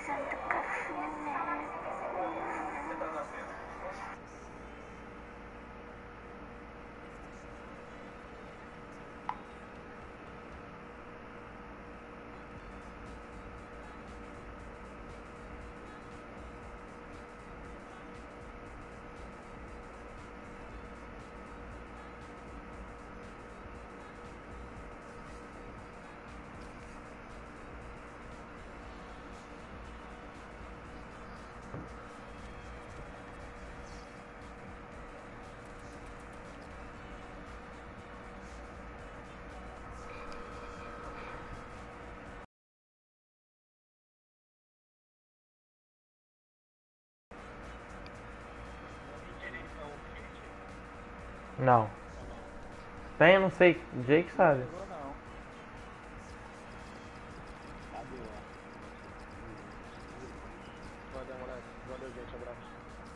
Não. Tem, eu não sei. Jake sabe. Chegou não. Cadê lá? Valeu, moleque. Valeu, gente. Abraço.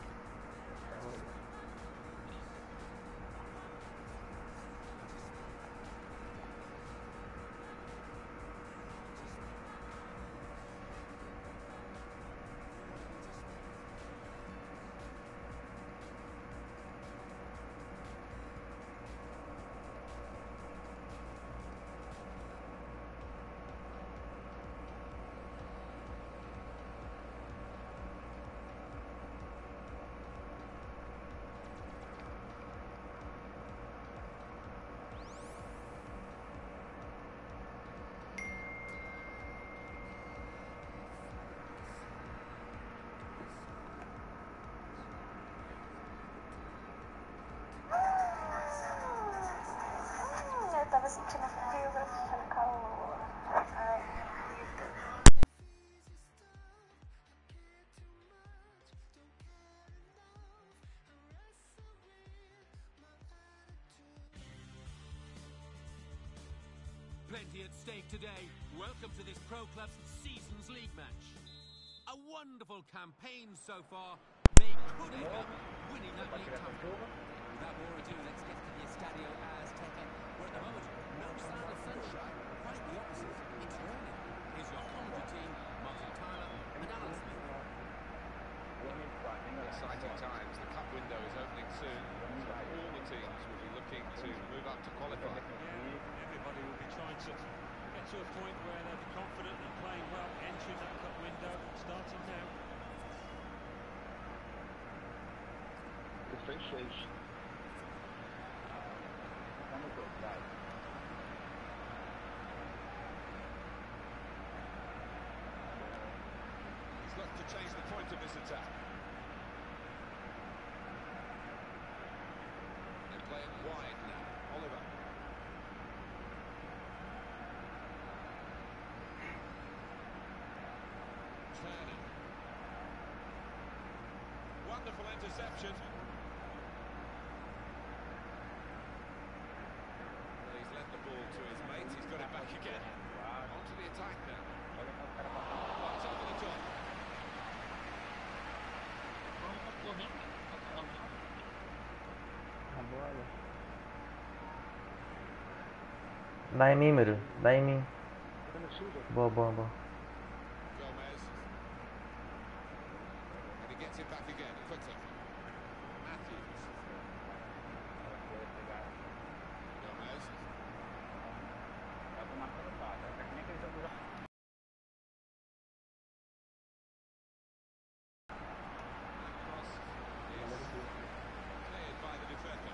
Eu tava sentindo frio, agora tô sentindo calor. Ai, vida. Plenty at stake today. Welcome to this Pro Club's Seasons League match. A wonderful campaign so far. They could end up winning that league title. Without more ado, let's get to the Estadio Azteca, where at the moment, no sign of sunshine. Quite the opposite. It's raining. Here's your commentary team, Martin Tyler and Alan Smith. Exciting times. The cup window is opening soon. So all the teams will be looking to move up to qualify. Yeah, everybody will be trying to get to a point where they'll be confident and playing well, entering that cup window, starting now. Fez 6. Vamos jogar. He's got to change the point of this attack. They play it wide now. Oliver. Turner. Wonderful interception. Well, he's lent the ball to his mates. He's got it back again. Onto the attack now. What's over the top? A bola. Dá em mim, Miro. Dá em mim. Boa, boa, boa. Gomez. And he gets it back again, quickly. Matthews. Gomez. Cross is cleared by the defender.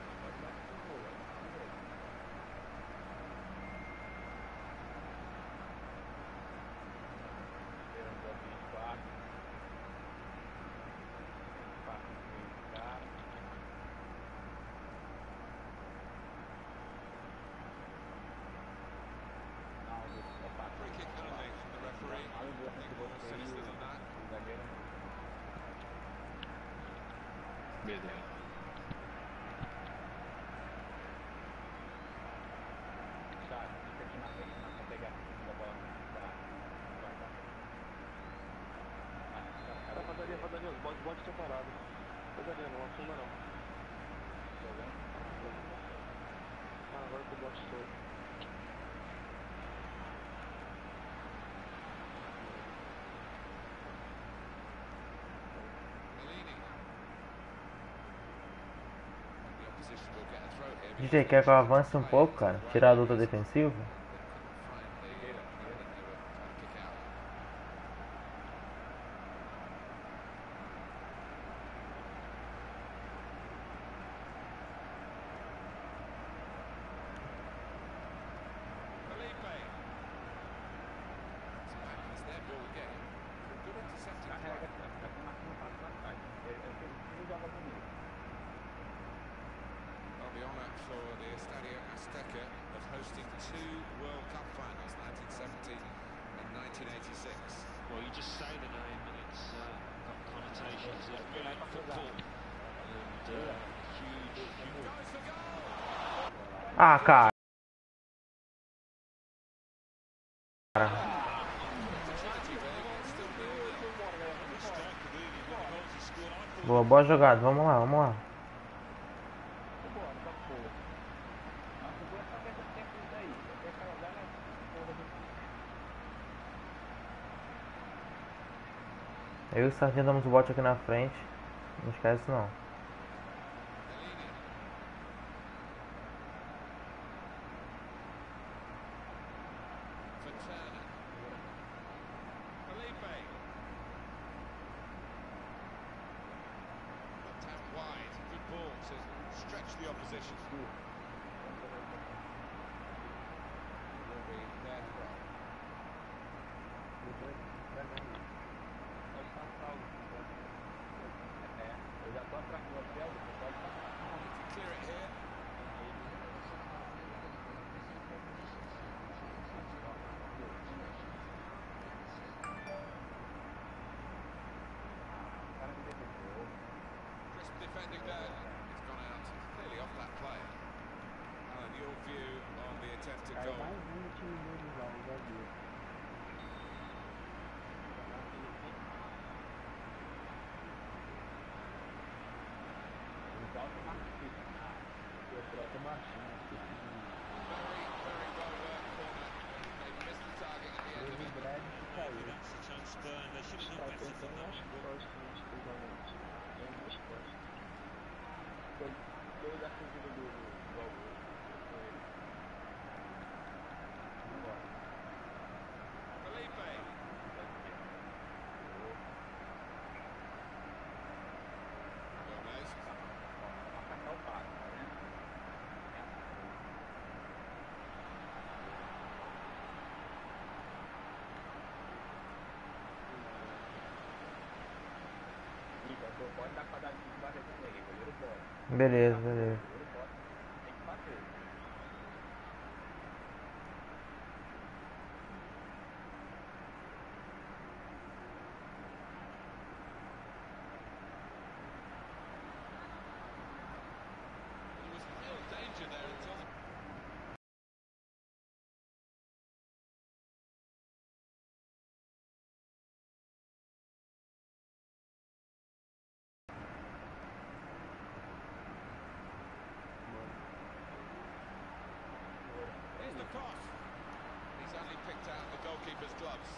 Free kick penalty from the referee. I think more sinister than that. Beleza. Tá, fica aqui na frente pra pegar a bola. Tá, rodaria, os bodes separados. Rodaria, não afunda não. Ah, agora que o bote todo. opposition will get a throw here. DJ, quer que eu avance um pouco, cara? Tirar a luta defensiva? The honour for the Estadio Azteca of hosting two World Cup finals, 1970 and 1986. Well, you just say the name and it's got connotations of great football and huge. Goes for goal! Ah, cara. Boa, boa jogada. Vamos lá, vamos lá. Eu e o Sarginho damos o bote aqui na frente. Não esquece não. Stretch the opposition. Clear it here. Crisp defending there. It's gone out clearly off that player. Alan, your view on the attempted goal? Very well worked corner. They missed the target at the end of it. That's the chance Spurs. They should have done better from that angle. Felipe. Gomez. Beleza, beleza. There was real danger there until here's the cross. He's only picked out the goalkeeper's gloves.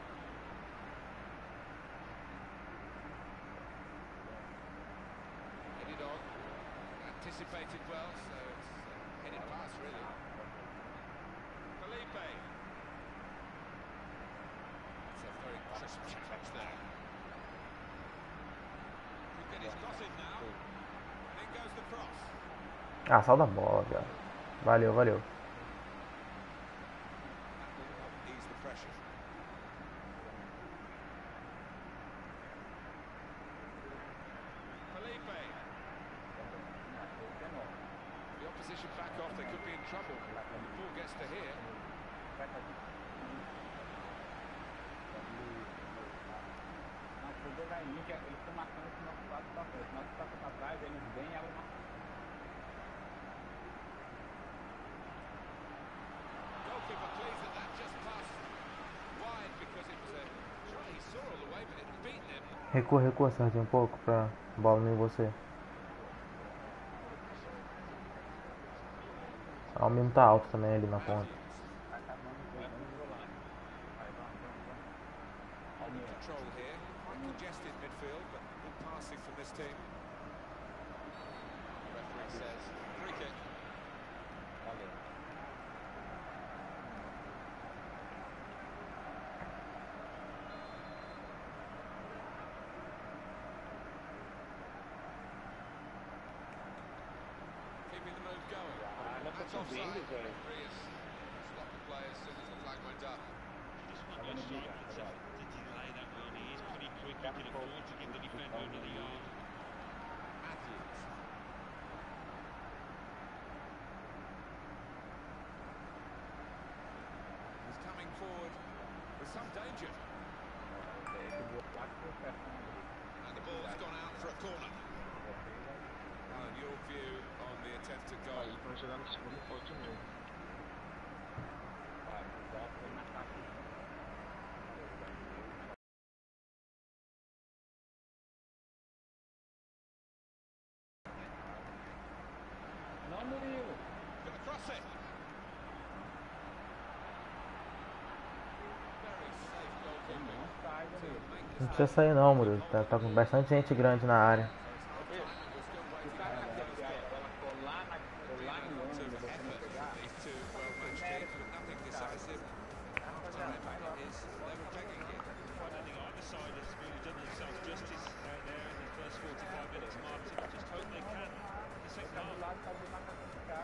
Headed on. Anticipated well, so it's headed past really. Felipe. It's a very crisp challenge there. Could get his cross in now. And in goes the cross. Ah, sal da bola, cara. Valeu, valeu. Ease the pressure. Felipe. The opposition back off, they could be in trouble. The ball gets to here. Goalkeeper pleased that that just passed wide because it was a shot he saw all the way, but it had beaten him. Recua, recua, Sarginho, um pouco pra bola nem você. O menino tá alto também ali na ponta. Control here, quite congested midfield, but good passing from this team. The referee says it's offside. Referee has stopped the play as soon as the flag went up. Just want your striker to delay that one. He is pretty quick. He can afford to give the defender another yard. Matthews. He's coming forward with some danger. And the ball's gone out for a corner. Alan, your view on the attempted goal? Estão jogando no segundo posto mesmo. Gonna cross it. Very safe goalkeeping to make Não this. precisa sair não, Murilo. Tá com bastante gente grande na área. These two well-matched teams, but nothing decisive. Time is level pegging here. I don't think either side has really done themselves justice out there in the first 45 minutes, Martin. Just hope they can in the second half.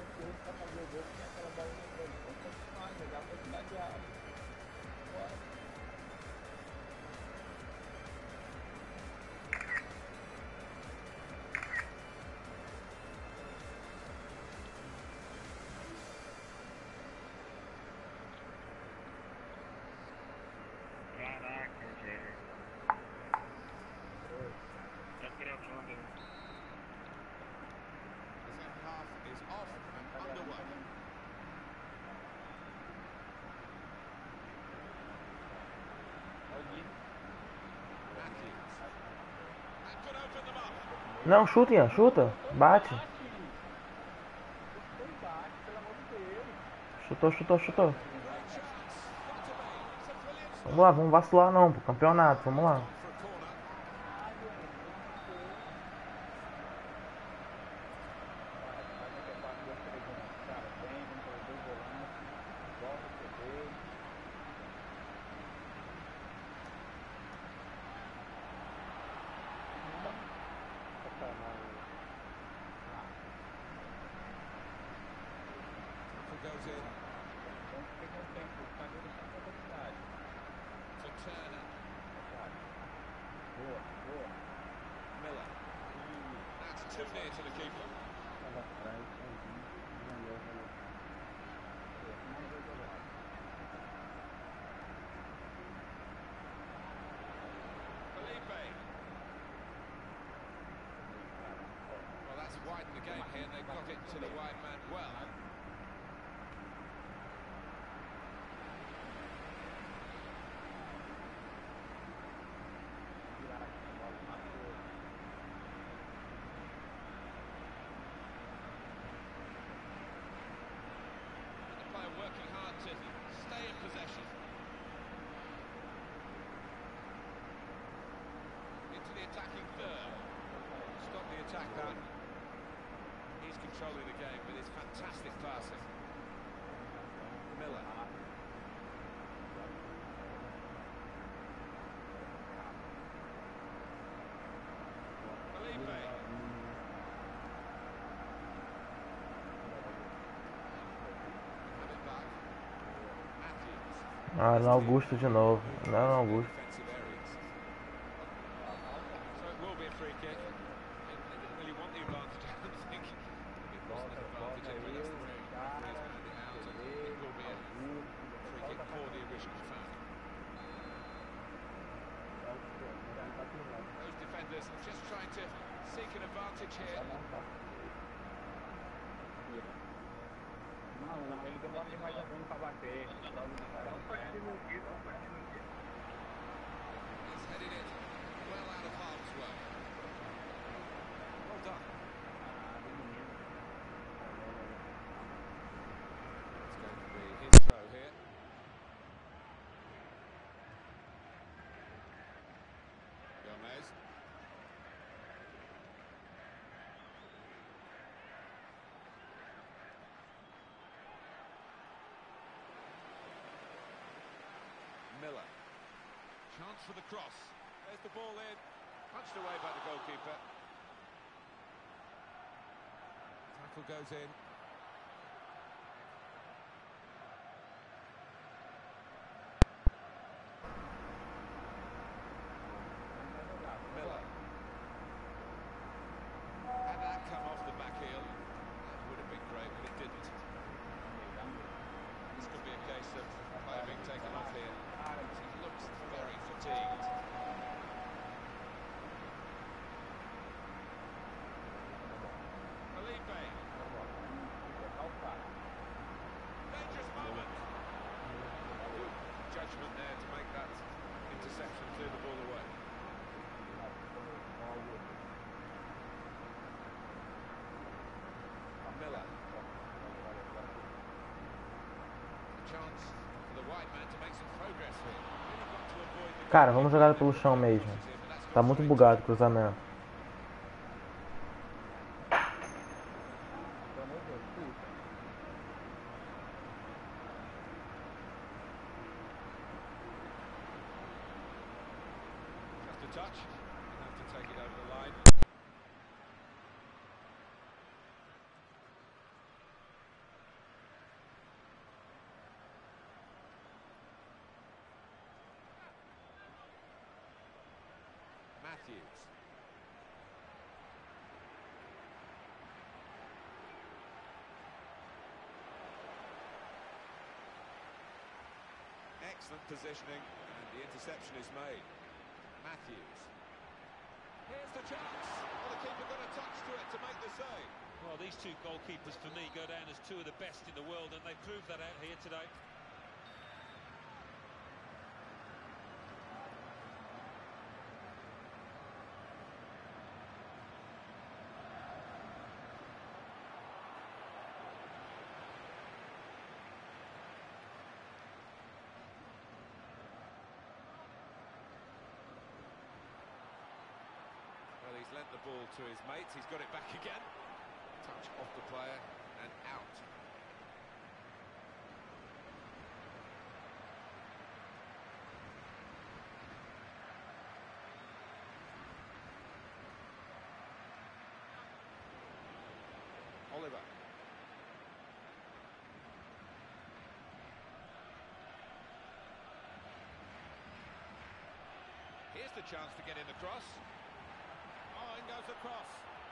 Caraca, velho. Tá gravando. The second half is off and underway. Matthews. That could open them up. Não, chuta, Ian, chuta. Bate. Chutou. Great chance. Got to be. It's a brilliant Vamos lá, vamos vacilar não, pro campeonato, vamos lá. for a corner. Tackle goes in for Turner. Miller. That's too near to the keeper. Felipe. Well, that's widened the game here, and they've got it to the wide man well. And the player working hard to stay in possession. Into the attacking third. Stop the attack, Dan. He's controlling the game with his fantastic passing. Miller. Felipe. Have it back. Matthews. Ah, no Augusto de novo. Não, no Augusto. Defensive areas. So it will be a free kick. They didn't really want the advantage, I don't think. It wasn't an advantage anyway, that's the way referees found it out, and it will be a free kick for the original foul. Those defenders just trying to seek an advantage here. Ele demora mais algum pra bater. He's headed it well out of harm's way. Well done. It's going to be his throw here. Gomez. Miller. Chance for the cross. There's the ball in. Punched away by the goalkeeper. Tackle goes in. wide man to make some progress here. Really got to avoid the Cara, vamos jogar pelo chão mesmo. Tá muito bugado o cruzamento. just a touch. Enough to take it over the line. Matthews. Excellent positioning, and the interception is made. Matthews. Here's the chance. Well, the keeper got a touch to it to make the save. Well, these two goalkeepers for me go down as two of the best in the world, and they proved that out here today. Well, he's lent the ball to his mates. He's got it back again. Touch off the player and out. Oliver. Here's the chance to get in the cross. Oh, in goes the cross.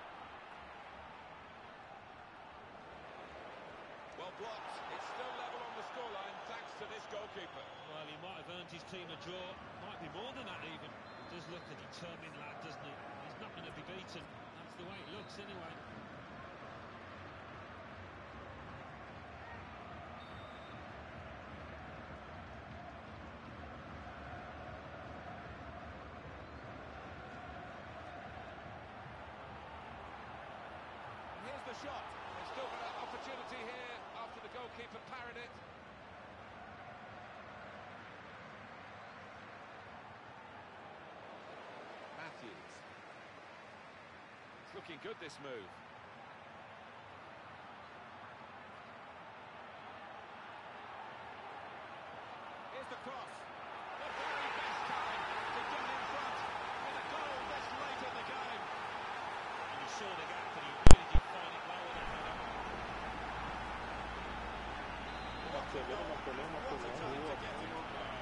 Well blocked. It's still level on the scoreline thanks to this goalkeeper. Well, he might have earned his team a draw. Might be more than that even. He does look a determined lad, doesn't he? He's not going to be beaten. That's the way it looks anyway. Here's the shot. They've still got an opportunity here after the goalkeeper parried it. Matthews. It's looking good, this move. Here's the cross. The very best time to get in front with a goal this late in the game. And he saw the gap, and he really did find it lower than that. What a time to get in.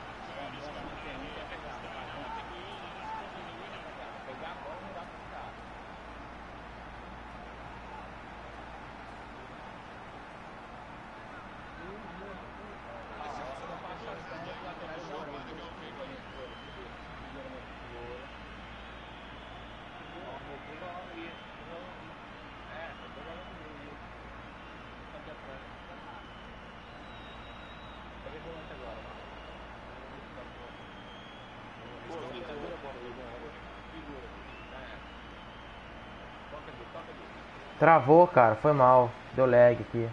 Travou, cara. Foi mal. Deu lag aqui.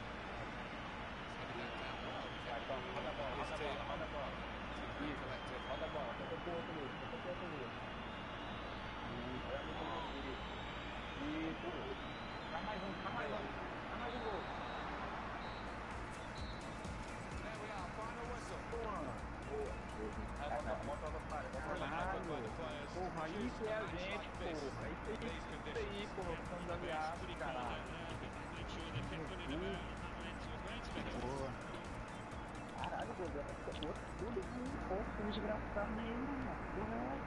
Porra, isso é a gente, porra. Isso aí, porra. Estamos aliados, caralho. Boa. Caralho, Godão. Tudo muito pouco, desgraçado mesmo, mano.